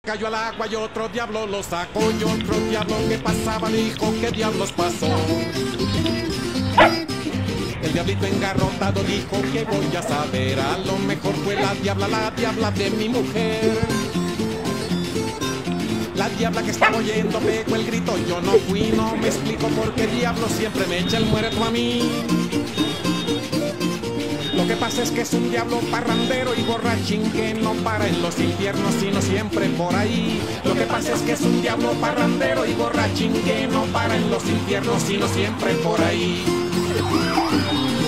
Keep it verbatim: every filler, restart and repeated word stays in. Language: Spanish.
cayó al agua y otro diablo lo sacó. Y otro diablo que pasaba dijo: ¿qué diablos pasó? El diablito engarrotado dijo: ¿qué voy a saber? A lo mejor fue la diabla, la diabla de mi mujer. La diabla que estaba oyendo pegó el grito, yo no fui, no me explico por qué diablo siempre me echa el muerto a mí. Lo que pasa es que es un diablo parrandero y borrachín que no para en los infiernos sino siempre por ahí. Lo que pasa es que es un diablo parrandero y borrachín que no para en los infiernos sino siempre por ahí.